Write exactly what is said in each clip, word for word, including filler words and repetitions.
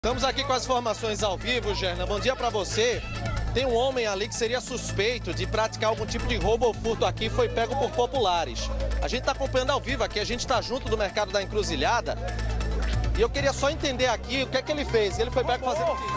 Estamos aqui com as informações ao vivo, Gerna. Bom dia para você. Tem um homem ali que seria suspeito de praticar algum tipo de roubo ou furto aqui, foi pego por populares. A gente está acompanhando ao vivo aqui, a gente está junto do mercado da Encruzilhada. E eu queria só entender aqui o que é que ele fez. Ele foi pego fazendo o quê?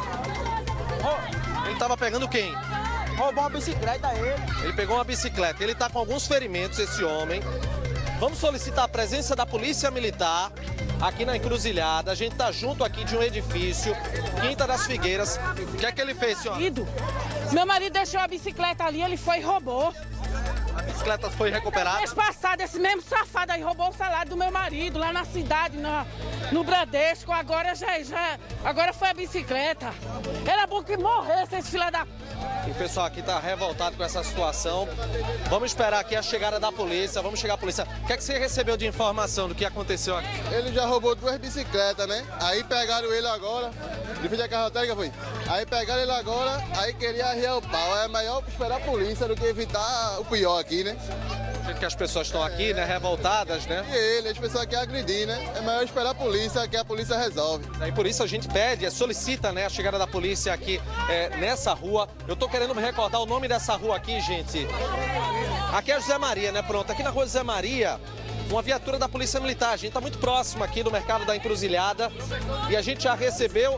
Ele estava pegando quem? Roubou uma bicicleta a ele. Ele pegou uma bicicleta. Ele está com alguns ferimentos, esse homem. Vamos solicitar a presença da Polícia Militar aqui na Encruzilhada. A gente está junto aqui de um edifício, Quinta das Figueiras. O que é que ele fez, senhora? Meu marido deixou a bicicleta ali, ele foi e roubou. A bicicleta foi recuperada? Mês passado, esse mesmo safado aí roubou o salário do meu marido lá na cidade, no, no Bradesco. Agora já, já agora foi a bicicleta. Era bom que morresse esse filho da... O pessoal aqui está revoltado com essa situação. Vamos esperar aqui a chegada da polícia. Vamos chegar à polícia. O que é que você recebeu de informação do que aconteceu aqui? Ele já roubou duas bicicletas, né? Aí pegaram ele agora. De frente à carro lotérica, foi. Aí pegaram ele agora, aí queria arriar o pau. É melhor esperar a polícia do que evitar o pior aqui, né? Que as pessoas estão aqui, né, revoltadas, né? E ele, as pessoas querem agredir, né? É melhor esperar a polícia, que a polícia resolve. E por isso a gente pede, solicita, né, a chegada da polícia aqui é, nessa rua. Eu tô querendo me recordar o nome dessa rua aqui, gente. Aqui é José Maria, né? Pronto, aqui na rua José Maria, uma viatura da Polícia Militar. A gente está muito próximo aqui do mercado da Encruzilhada e a gente já recebeu,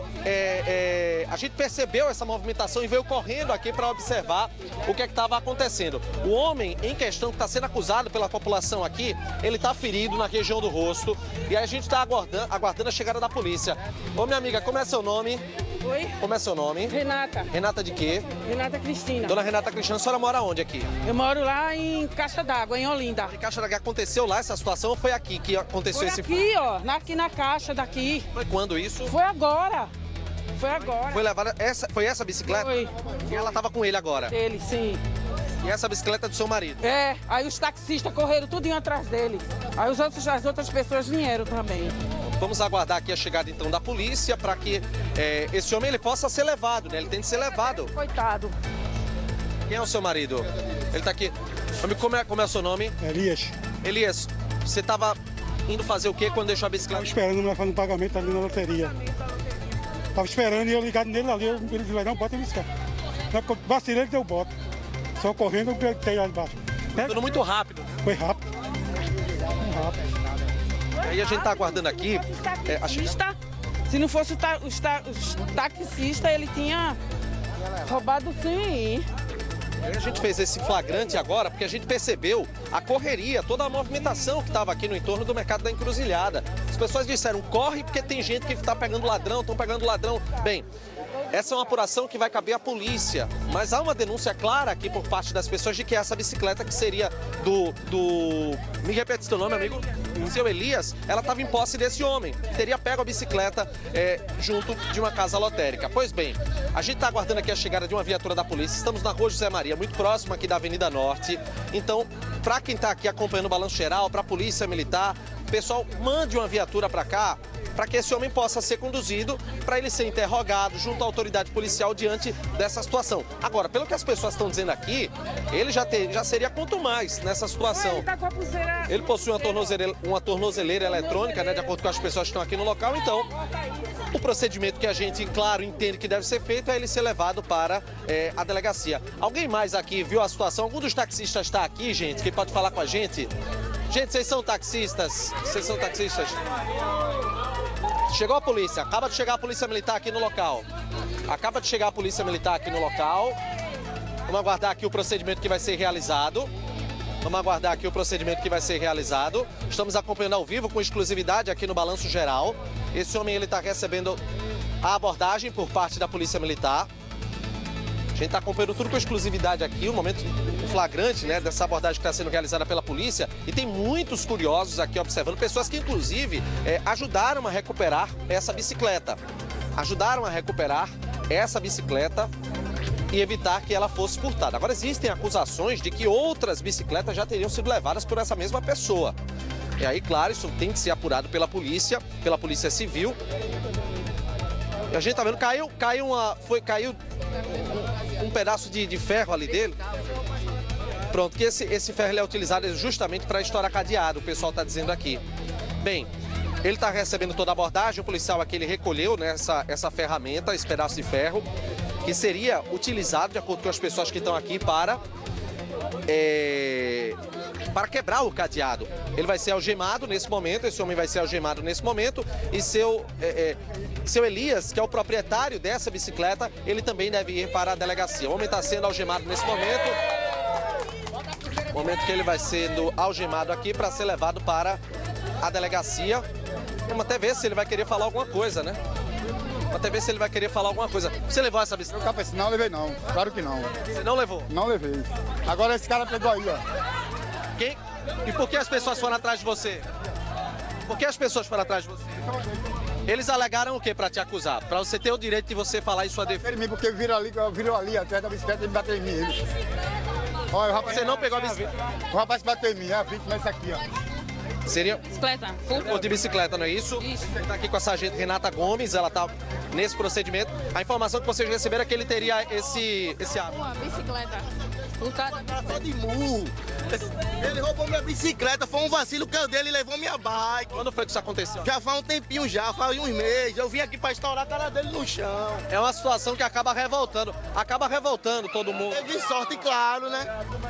é, é, a gente percebeu essa movimentação e veio correndo aqui para observar o que é que estava acontecendo. O homem em questão que está sendo acusado pela população aqui, ele está ferido na região do rosto e a gente está aguardando, aguardando a chegada da polícia. Ô, minha amiga, como é seu nome? Oi? Como é seu nome? Renata. Renata de quê? Renata Cristina. Dona Renata Cristina, a senhora mora onde aqui? Eu moro lá em Caixa d'Água, em Olinda. Em Caixa d'Água, aconteceu lá essa situação ou foi aqui que aconteceu Foi esse... aqui, ó, na- aqui na caixa daqui. Foi quando isso? Foi agora. Foi agora. Foi levada essa, foi essa bicicleta? Foi. E ela estava com ele agora. Ele, sim. E essa bicicleta é do seu marido? É, aí os taxistas correram tudinho atrás dele. Aí os outros, as outras pessoas vieram também. Vamos aguardar aqui a chegada então da polícia para que é, esse homem ele possa ser levado, né? Ele tem que ser levado. Coitado. Quem é o seu marido? Ele está aqui. Amigo, como é, como é o seu nome? Elias, Elias, você estava indo fazer o quê quando deixou a bicicleta? estava esperando me fazer um pagamento ali na loteria. Estava esperando e eu ligado nele ali, eu, ele disse, não, bota a bicicleta. Na hora que eu vacilei, ele deu bote. Só correndo, eu gritei lá embaixo. Né? Tudo muito rápido. Foi rápido. Foi rápido. Aí a gente está aguardando aqui. Os É, acho que- taxistas, se não fosse o ta- os, ta- os taxistas, ele tinha roubado sim. A gente fez esse flagrante agora porque a gente percebeu a correria, toda a movimentação que estava aqui no entorno do mercado da Encruzilhada. As pessoas disseram, corre porque tem gente que está pegando ladrão, estão pegando ladrão. Bem, essa é uma apuração que vai caber à polícia, mas há uma denúncia clara aqui por parte das pessoas de que essa bicicleta que seria do... do... Me repete seu nome, amigo? O seu Elias, ela estava em posse desse homem, que teria pego a bicicleta é, junto de uma casa lotérica. Pois bem, a gente está aguardando aqui a chegada de uma viatura da polícia, estamos na rua José Maria, muito próximo aqui da Avenida Norte. Então, para quem está aqui acompanhando o Balanço Geral, para a Polícia Militar, pessoal, mande uma viatura para cá, para que esse homem possa ser conduzido, para ele ser interrogado junto à autoridade policial diante dessa situação. Agora, pelo que as pessoas estão dizendo aqui, ele já, ter, já seria quanto mais nessa situação. Ele tá com a pulseira... Ele possui uma tornozeleira, uma tornozeleira eletrônica, né, de acordo com as pessoas que estão aqui no local, então o procedimento que a gente, claro, entende que deve ser feito é ele ser levado para é, a delegacia. Alguém mais aqui viu a situação? Algum dos taxistas está aqui, gente, que pode falar com a gente? Gente, vocês são taxistas? Vocês são taxistas? Chegou a polícia, acaba de chegar a polícia militar aqui no local. Acaba de chegar a polícia militar aqui no local. Vamos aguardar aqui o procedimento que vai ser realizado. Vamos aguardar aqui o procedimento que vai ser realizado. Estamos acompanhando ao vivo com exclusividade aqui no Balanço Geral. Esse homem ele está recebendo a abordagem por parte da Polícia Militar. A gente está acompanhando tudo com exclusividade aqui, um momento flagrante, né, dessa abordagem que está sendo realizada pela polícia. E tem muitos curiosos aqui observando, pessoas que inclusive é, ajudaram a recuperar essa bicicleta. Ajudaram a recuperar essa bicicleta e evitar que ela fosse furtada. Agora existem acusações de que outras bicicletas já teriam sido levadas por essa mesma pessoa. E aí, claro, isso tem que ser apurado pela polícia, pela Polícia Civil. E a gente tá vendo, caiu, caiu uma, foi, caiu um, um pedaço de, de ferro ali dele. Pronto, que esse, esse ferro ele é utilizado justamente para estourar cadeado, o pessoal está dizendo aqui. Bem, Ele está recebendo toda a abordagem, o policial aqui ele recolheu, né, essa, essa ferramenta, esse pedaço de ferro, que seria utilizado, de acordo com as pessoas que estão aqui, para, é, para quebrar o cadeado. Ele vai ser algemado nesse momento, esse homem vai ser algemado nesse momento, e seu, é, é, seu Elias, que é o proprietário dessa bicicleta, ele também deve ir para a delegacia. O homem está sendo algemado nesse momento, momento que ele vai sendo algemado aqui para ser levado para a delegacia. Vamos até ver se ele vai querer falar alguma coisa, né? Vamos até ver se ele vai querer falar alguma coisa. Você levou essa bicicleta? Eu não levei não, claro que não. Você não levou? Não levei. Agora esse cara pegou aí, ó. Quem? E por que as pessoas foram atrás de você? Por que as pessoas foram atrás de você? Eles alegaram o que para te acusar? Para você ter o direito de você falar em sua defesa? Porque viram ali, viram ali atrás da bicicleta e me bateu em mim. Eles. Olha, o rapaz, você não pegou a bicicleta? O rapaz bateu em mim, a vítima é essa aqui, ó. Seria Bicicleta. Ou de bicicleta, não é isso? Isso. Ele está aqui com a sargento Renata Gomes, ela está nesse procedimento. A informação que vocês receberam é que ele teria esse, esse hábito. Uma bicicleta. Furtada. Só de murro. Ele roubou minha bicicleta, foi um vacilo que eu dele e levou minha bike. Quando foi que isso aconteceu? Já faz um tempinho já, faz uns meses. Eu vim aqui pra estourar a cara dele no chão. É uma situação que acaba revoltando, acaba revoltando todo mundo. Teve sorte, claro, né?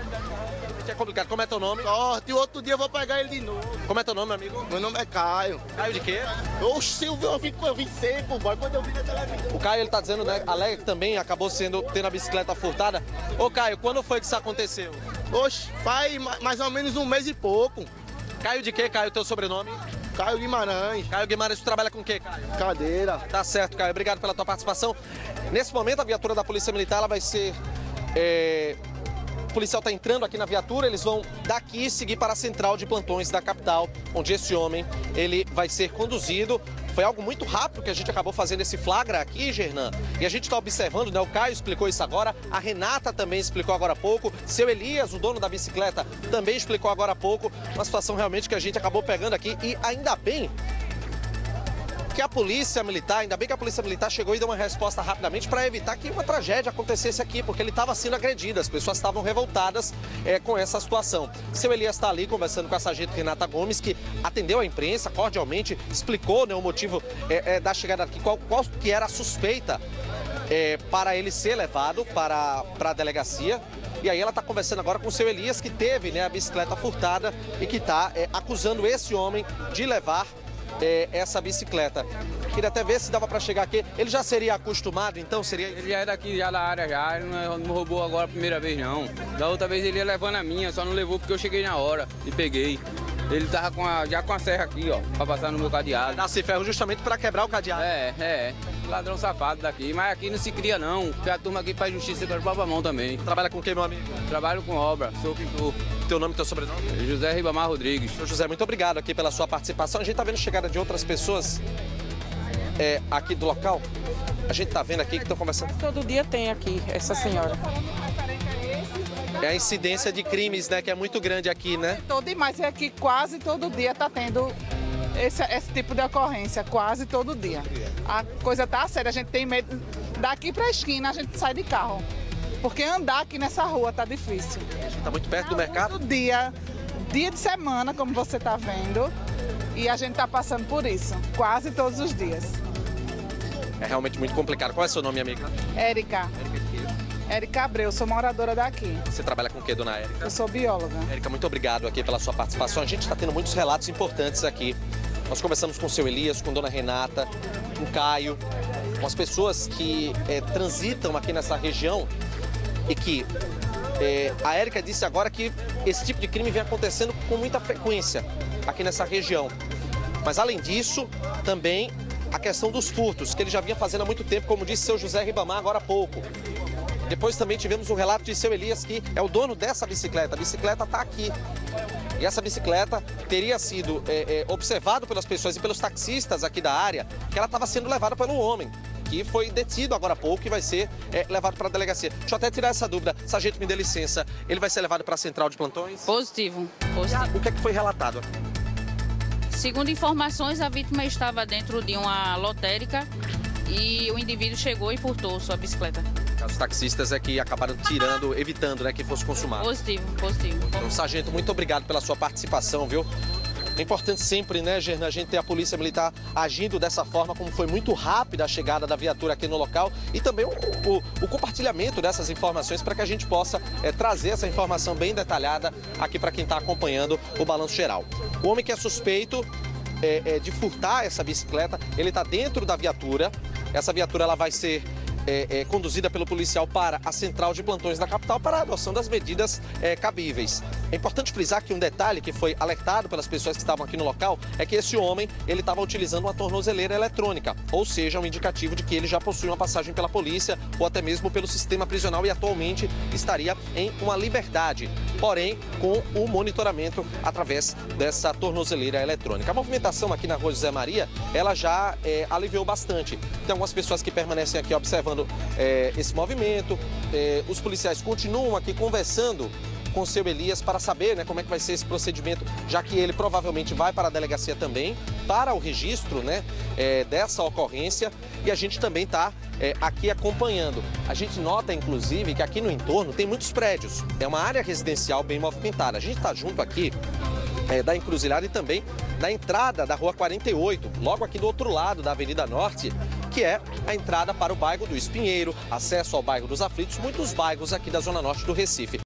É complicado. Como é teu nome? Sorte, e outro dia eu vou pegar ele de novo. Como é teu nome, amigo? Meu nome é Caio. Caio de quê? Oxe, eu vi, eu vi, eu vi seco, boy, quando eu vi na televisão. O Caio, ele tá dizendo, né, alega que também acabou sendo, tendo a bicicleta furtada. Ô, Caio, quando foi que isso aconteceu? Oxe, faz mais ou menos um mês e pouco. Caio de quê, Caio, teu sobrenome? Caio Guimarães. Caio Guimarães, tu trabalha com o quê, Caio? Cadeira. Tá certo, Caio. Obrigado pela tua participação. Nesse momento, a viatura da Polícia Militar, ela vai ser... É... O policial está entrando aqui na viatura, eles vão daqui seguir para a central de plantões da capital, onde esse homem ele vai ser conduzido. Foi algo muito rápido que a gente acabou fazendo esse flagra aqui, Gernan. E a gente está observando, né? O Caio explicou isso agora, a Renata também explicou agora há pouco, seu Elias, o dono da bicicleta, também explicou agora há pouco. Uma situação realmente que a gente acabou pegando aqui e ainda bem que a Polícia Militar, ainda bem que a Polícia Militar chegou e deu uma resposta rapidamente para evitar que uma tragédia acontecesse aqui, porque ele estava sendo agredido, as pessoas estavam revoltadas é, com essa situação. Seu Elias está ali conversando com a sargento Renata Gomes, que atendeu a imprensa cordialmente, explicou, né, o motivo é, é, da chegada aqui, qual, qual que era a suspeita é, para ele ser levado para, para a delegacia. E aí ela está conversando agora com o seu Elias, que teve, né, a bicicleta furtada e que está é, acusando esse homem de levar É, essa bicicleta. Queria até ver se dava para chegar aqui. Ele já seria acostumado, então seria... Ele já é daqui, já da área já, ele não, não roubou agora a primeira vez não. Da outra vez ele ia levando a minha, só não levou porque eu cheguei na hora e peguei. Ele tava com a, já com a serra aqui, ó, para passar no meu cadeado. Nasce ferro justamente para quebrar o cadeado. É, é, ladrão safado daqui, mas aqui não se cria não, porque a turma aqui faz justiça com a própria mão também. Trabalha com quem, meu amigo? Trabalho com obra, sou pintor. Teu nome e teu sobrenome? José Ribamar Rodrigues. Seu José, muito obrigado aqui pela sua participação. A gente tá vendo chegada de outras pessoas é, aqui do local. A gente tá vendo aqui que estão conversando. Todo dia tem aqui essa senhora. É a incidência de crimes, né, que é muito grande aqui, né? Todo, mas é que quase todo dia está tendo esse, esse tipo de ocorrência, quase todo dia. A coisa tá séria, a gente tem medo. Daqui para a esquina a gente sai de carro, porque andar aqui nessa rua tá difícil. A gente tá muito perto do mercado? Todo dia, dia de semana, como você tá vendo, e a gente tá passando por isso, quase todos os dias. É realmente muito complicado. Qual é o seu nome, amiga? Érica. Érica Abreu, sou moradora daqui. Você trabalha com o que, dona Érica? Eu sou bióloga. Érica, muito obrigado aqui pela sua participação. A gente está tendo muitos relatos importantes aqui. Nós conversamos com o seu Elias, com dona Renata, com o Caio, com as pessoas que é, transitam aqui nessa região e que é, a Érica disse agora que esse tipo de crime vem acontecendo com muita frequência aqui nessa região. Mas além disso, também a questão dos furtos, que ele já vinha fazendo há muito tempo, como disse seu José Ribamar agora há pouco. Depois também tivemos o relato de seu Elias, que é o dono dessa bicicleta. A bicicleta está aqui. E essa bicicleta teria sido é, é, observado pelas pessoas e pelos taxistas aqui da área, que ela estava sendo levada pelo homem, que foi detido agora há pouco e vai ser é, levado para a delegacia. Deixa eu até tirar essa dúvida. Sargento, me dê licença. Ele vai ser levado para a central de plantões? Positivo, positivo. O que é que foi relatado? Segundo informações, a vítima estava dentro de uma lotérica e o indivíduo chegou e furtou sua bicicleta. Os taxistas é que acabaram tirando, evitando, né, que fosse consumado. Positivo, positivo. Então, sargento, muito obrigado pela sua participação, viu? É importante sempre, né, Gerna, a gente ter a Polícia Militar agindo dessa forma, como foi muito rápida a chegada da viatura aqui no local e também o, o, o compartilhamento dessas informações para que a gente possa é, trazer essa informação bem detalhada aqui para quem está acompanhando o Balanço Geral. O homem que é suspeito é, é, de furtar essa bicicleta, ele está dentro da viatura. Essa viatura ela vai ser É, é, conduzida pelo policial para a central de plantões da capital para a adoção das medidas é, cabíveis. É importante frisar que um detalhe que foi alertado pelas pessoas que estavam aqui no local é que esse homem ele estava utilizando uma tornozeleira eletrônica, ou seja, um indicativo de que ele já possui uma passagem pela polícia ou até mesmo pelo sistema prisional e atualmente estaria em uma liberdade, porém com o monitoramento através dessa tornozeleira eletrônica. A movimentação aqui na Rua José Maria, ela já é, aliviou bastante. Tem algumas pessoas que permanecem aqui observando É, esse movimento, é, os policiais continuam aqui conversando com o seu Elias para saber, né, como é que vai ser esse procedimento, já que ele provavelmente vai para a delegacia também, para o registro, né, é, dessa ocorrência, e a gente também está é, aqui acompanhando. A gente nota, inclusive, que aqui no entorno tem muitos prédios, é uma área residencial bem movimentada. A gente está junto aqui é, da encruzilhada e também da entrada da Rua quarenta e oito, logo aqui do outro lado da Avenida Norte, que é a entrada para o bairro do Espinheiro, acesso ao bairro dos Aflitos, muitos bairros aqui da Zona Norte do Recife.